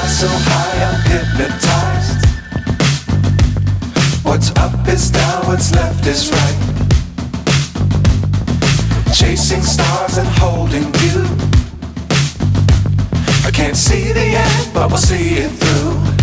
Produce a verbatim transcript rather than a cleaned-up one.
so high I'm hypnotized. What's up is down, what's left is right. Chasing stars and holding you. I can't see the end, but we'll see it through.